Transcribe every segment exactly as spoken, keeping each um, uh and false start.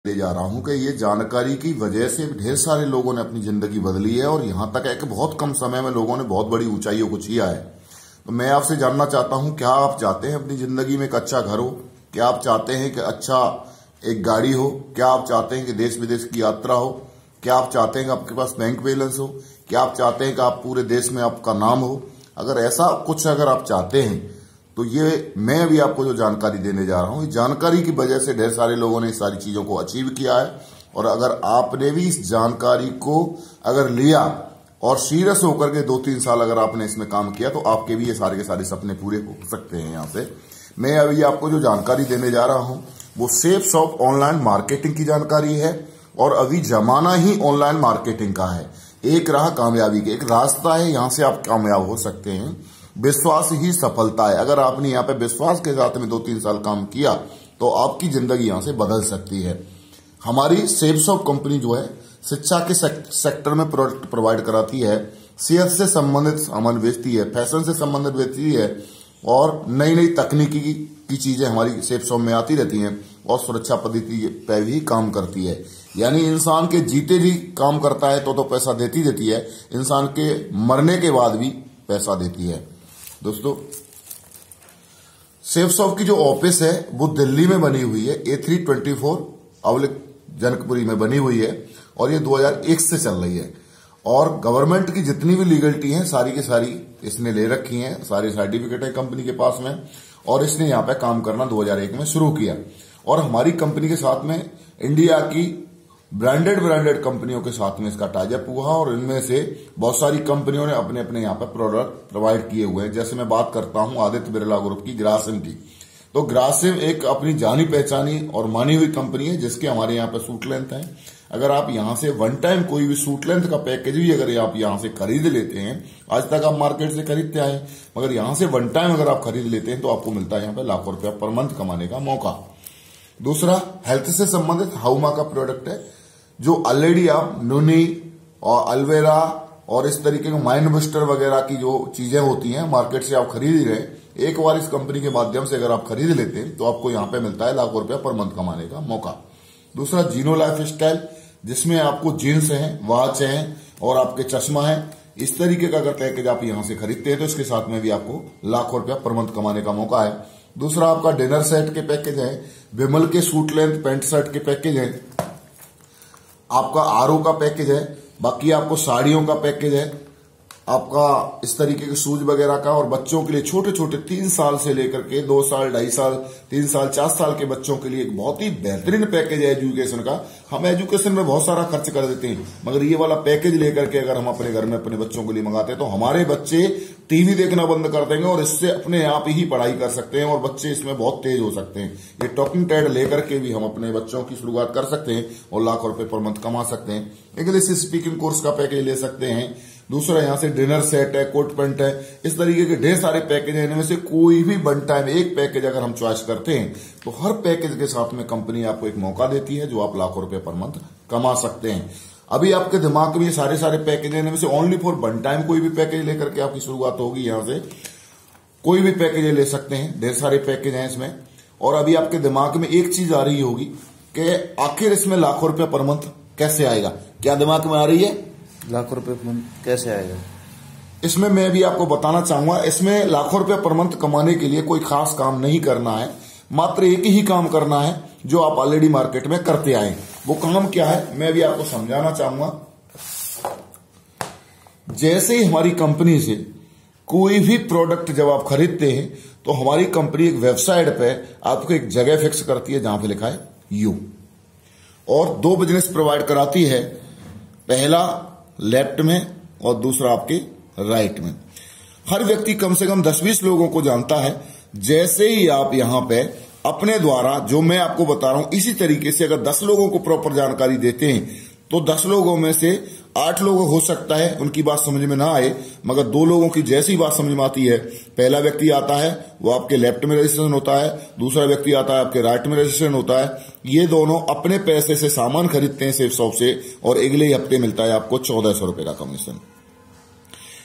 ले जा रहा हूं कि ये जानकारी की वजह से ढेर सारे लोगों ने अपनी जिंदगी बदली है और यहां तक है कि बहुत कम समय में लोगों ने बहुत बड़ी ऊंचाइयों को छुआ है। तो मैं आपसे जानना चाहता हूं, क्या आप चाहते हैं अपनी जिंदगी में एक अच्छा घर हो? क्या आप चाहते हैं कि अच्छा एक गाड़ी हो? क्या आप चाहते हैं कि देश विदेश की यात्रा हो? क्या आप चाहते हैं कि आपके पास बैंक बैलेंस हो? क्या आप चाहते हैं कि आप पूरे देश में आपका नाम हो? अगर ऐसा कुछ अगर आप चाहते हैं तो ये मैं अभी आपको जो जानकारी देने जा रहा हूं, इस जानकारी की वजह से ढेर सारे लोगों ने इस सारी चीजों को अचीव किया है। और अगर आपने भी इस जानकारी को अगर लिया और सीरियस होकर के दो तीन साल अगर आपने इसमें काम किया तो आपके भी ये सारे के सारे सपने पूरे हो सकते हैं। यहां से मैं अभी आपको जो जानकारी देने जा रहा हूं वो सेफ शॉप ऑनलाइन मार्केटिंग की जानकारी है और अभी जमाना ही ऑनलाइन मार्केटिंग का है। एक राह कामयाबी की, एक रास्ता है, यहां से आप कामयाब हो सकते हैं। विश्वास ही सफलता है। अगर आपने यहाँ पे विश्वास के साथ में दो तीन साल काम किया तो आपकी जिंदगी यहां से बदल सकती है। हमारी सेफ शॉप कंपनी जो है शिक्षा के सेक्टर में प्रोडक्ट प्रोवाइड कराती है, सेहत से संबंधित सामान बेचती है, फैशन से संबंधित बेचती है और नई नई तकनीकी की चीजें हमारी सेफ शॉप में आती रहती हैं और सुरक्षा पद्धति पे भी काम करती है। यानी इंसान के जीते जी काम करता है तो तो पैसा देती देती है, इंसान के मरने के बाद भी पैसा देती है। दोस्तों, सेफ शॉप की जो ऑफिस है वो दिल्ली में बनी हुई है, ए थ्री ट्वेंटी फोर अवलिक जनकपुरी में बनी हुई है और ये दो हज़ार एक से चल रही है। और गवर्नमेंट की जितनी भी लीगलिटी है सारी की सारी इसने ले रखी है, सारे सर्टिफिकेट है कंपनी के पास में और इसने यहाँ पे काम करना दो हज़ार एक में शुरू किया। और हमारी कंपनी के साथ में इंडिया की ब्रांडेड ब्रांडेड कंपनियों के साथ में इसका टाइप हुआ और इनमें से बहुत सारी कंपनियों ने अपने अपने यहाँ पे प्रोडक्ट प्रोवाइड किए हुए हैं। जैसे मैं बात करता हूं आदित्य बिरला ग्रुप की ग्रासिम की, तो ग्रासिम एक अपनी जानी पहचानी और मानी हुई कंपनी है जिसके हमारे यहाँ पे सूट लेंथ है। अगर आप यहाँ से वन टाइम कोई भी सूट लेंथ का पैकेज भी अगर आप यहाँ से खरीद लेते हैं, आज तक आप मार्केट से खरीदते आए, मगर यहाँ से वन टाइम अगर आप खरीद लेते हैं तो आपको मिलता है यहाँ पे लाखों रुपया पर मंथ कमाने का मौका। दूसरा, हेल्थ से संबंधित हाउमा का प्रोडक्ट है जो ऑलरेडी आप नूनी और अल्वेरा और इस तरीके के माइंड बस्टर वगैरह की जो चीजें होती हैं मार्केट से आप खरीद ही रहे, एक बार इस कंपनी के माध्यम से अगर आप खरीद लेते हैं तो आपको यहां पे मिलता है लाखों रुपया पर मंथ कमाने का मौका। दूसरा, जीनो लाइफ स्टाइल, जिसमें आपको जींस है, वॉच है और आपके चश्मा है, इस तरीके का अगर पैकेज आप यहां से खरीदते हैं तो इसके साथ में भी आपको लाखों रुपया पर मंथ कमाने का मौका है। दूसरा, आपका डिनर सेट के पैकेज है, विमल के सूट लेंथ पैंट शर्ट के पैकेज है, आपका आरओ का पैकेज है, बाकी आपको साड़ियों का पैकेज है, आपका इस तरीके के शूज वगैरह का, और बच्चों के लिए छोटे छोटे तीन साल से लेकर के दो साल ढाई साल तीन साल चार साल के बच्चों के लिए एक बहुत ही बेहतरीन पैकेज है एजुकेशन का। हम एजुकेशन में बहुत सारा खर्च कर देते हैं, मगर ये वाला पैकेज लेकर के अगर हम अपने घर में अपने बच्चों के लिए मंगाते हैं तो हमारे बच्चे टीवी देखना बंद कर देंगे और इससे अपने आप ही पढ़ाई कर सकते हैं और बच्चे इसमें बहुत तेज हो सकते हैं। ये टॉकिंग टैड लेकर के भी हम अपने बच्चों की शुरुआत कर सकते हैं और लाखों रुपए पर मंथ कमा सकते हैं। इंग्लिश स्पीकिंग कोर्स का पैकेज ले सकते हैं। दूसरा, यहां से डिनर सेट है, कोट पैंट है, इस तरीके के ढेर सारे पैकेज हैं। इनमें से कोई भी वन टाइम एक पैकेज अगर हम चॉइस करते हैं तो हर पैकेज के साथ में कंपनी आपको एक मौका देती है जो आप लाखों रुपए पर मंथ कमा सकते हैं। अभी आपके दिमाग में ये सारे सारे पैकेज हैं, इनमें से ओनली फॉर वन टाइम कोई भी पैकेज लेकर के आपकी शुरुआत होगी। यहां से कोई भी पैकेज ले सकते हैं, ढेर सारे पैकेज हैं इसमें। और अभी आपके दिमाग में एक चीज आ रही होगी कि आखिर इसमें लाखों रुपया पर मंथ कैसे आएगा? क्या दिमाग में आ रही है? लाखों रुपए पर मंथ कैसे आएगा? इसमें मैं भी आपको बताना चाहूंगा, इसमें लाखों रुपया पर मंथ कमाने के लिए कोई खास काम नहीं करना है, मात्र एक ही काम करना है जो आप ऑलरेडी मार्केट में करते आए। वो काम क्या है मैं भी आपको समझाना चाहूंगा। जैसे ही हमारी कंपनी से कोई भी प्रोडक्ट जब आप खरीदते हैं तो हमारी कंपनी एक वेबसाइट पे आपको एक जगह फिक्स करती है जहां पे लिखा है यू, और दो बिजनेस प्रोवाइड कराती है, पहला लेफ्ट में और दूसरा आपके राइट में। हर व्यक्ति कम से कम दस बीस लोगों को जानता है। जैसे ही आप यहां पे अपने द्वारा जो मैं आपको बता रहा हूं इसी तरीके से अगर दस लोगों को प्रॉपर जानकारी देते हैं तो दस लोगों में से आठ लोग हो सकता है उनकी बात समझ में ना आए, मगर दो लोगों की जैसी बात समझ में आती है, पहला व्यक्ति आता है वो आपके लेफ्ट में रजिस्ट्रेशन होता है, दूसरा व्यक्ति आता है आपके राइट में रजिस्ट्रेशन होता है। ये दोनों अपने पैसे से सामान खरीदते हैं सेफ शॉप से और अगले हफ्ते मिलता है आपको चौदह सौ रुपए का कमीशन।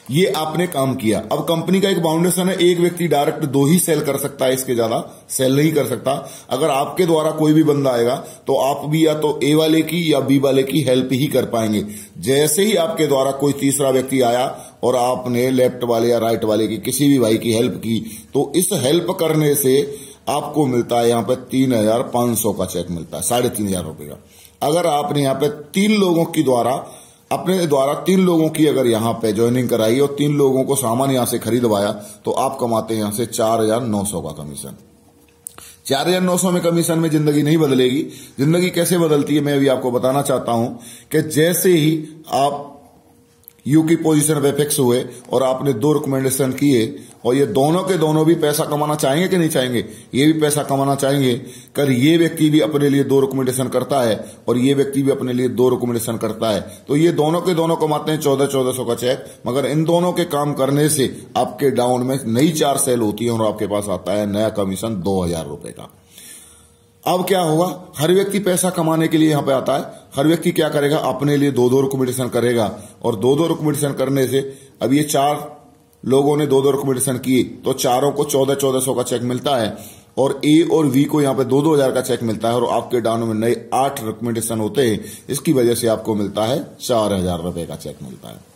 ये आपने काम किया। अब कंपनी का एक बाउंडेशन है, एक व्यक्ति डायरेक्ट दो ही सेल कर सकता है, इसके ज्यादा सेल नहीं कर सकता। अगर आपके द्वारा कोई भी बंदा आएगा तो आप भी या तो ए वाले की या बी वाले की हेल्प ही कर पाएंगे। जैसे ही आपके द्वारा कोई तीसरा व्यक्ति आया और आपने लेफ्ट वाले या राइट वाले की किसी भी भाई की हेल्प की, तो इस हेल्प करने से आपको मिलता है यहाँ पे तीन हजार पांच सौ का चेक मिलता है, साढ़े तीन हजार रुपए का। अगर आपने यहाँ पे तीन लोगों की द्वारा अपने द्वारा तीन लोगों की अगर यहाँ पे ज्वाइनिंग कराई और तीन लोगों को सामान यहां से खरीदवाया तो आप कमाते हैं यहां से चार हजार नौ सौ का कमीशन। चार हजार नौ सौ में कमीशन में जिंदगी नहीं बदलेगी। जिंदगी कैसे बदलती है मैं अभी आपको बताना चाहता हूं कि जैसे ही आप यू की पोजीशन पे फिक्स हुए और आपने दो रिकमेंडेशन किए और ये दोनों के दोनों भी पैसा कमाना चाहेंगे कि नहीं चाहेंगे? ये भी पैसा कमाना चाहेंगे। कर ये व्यक्ति भी अपने लिए दो रिकमेंडेशन करता है और ये व्यक्ति भी अपने लिए दो रिकमेंडेशन करता है, तो ये दोनों के दोनों कमाते हैं चौदह चौदह सौ का चेक। मगर इन दोनों के काम करने से आपके डाउन में नई चार सेल होती है और आपके पास आता है नया कमीशन दो हजार रुपए का। अब क्या होगा, हर व्यक्ति पैसा कमाने के लिए यहां पे आता है। हर व्यक्ति क्या करेगा, अपने लिए दो दो रिकमेंडेशन करेगा और दो दो रिकमेंडेशन करने से अब ये चार लोगों ने दो दो रिकमेंडेशन किए तो चारों को चौदह चौदह सौ का चेक मिलता है और ए और वी को यहां पे दो दो हजार का चेक मिलता है और आपके डाउन में नए आठ रिकमेंडेशन होते हैं। इसकी वजह से आपको मिलता है चार हजार रुपए का चेक मिलता है,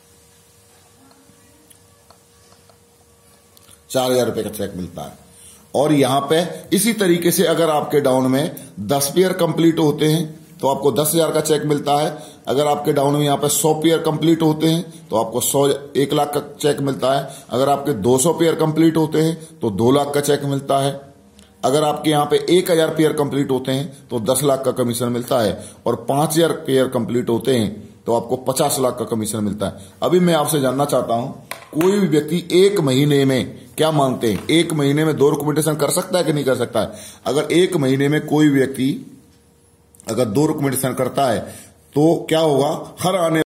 चार हजार रुपए का चेक मिलता है। और यहां पे इसी तरीके से अगर आपके डाउन में दस पेयर कंप्लीट होते हैं तो आपको दस हजार का चेक मिलता है। अगर आपके डाउन में यहां पे सौ पेयर कंप्लीट होते हैं तो आपको सौ एक लाख का चेक मिलता है। अगर आपके दो सौ पेयर कंप्लीट होते हैं तो दो लाख का चेक मिलता है। अगर आपके यहां पे एक हजार पेयर कंप्लीट होते हैं तो दस लाख का कमीशन मिलता है और पांच हजार पेयर कंप्लीट होते हैं तो आपको पचास लाख का कमीशन मिलता है। अभी मैं आपसे जानना चाहता हूं, कोई भी व्यक्ति एक महीने में क्या मानते हैं, एक महीने में दो रिकमेंडेशन कर सकता है कि नहीं कर सकता है? अगर एक महीने में कोई व्यक्ति अगर दो रिकमेंडेशन करता है तो क्या होगा, हर आने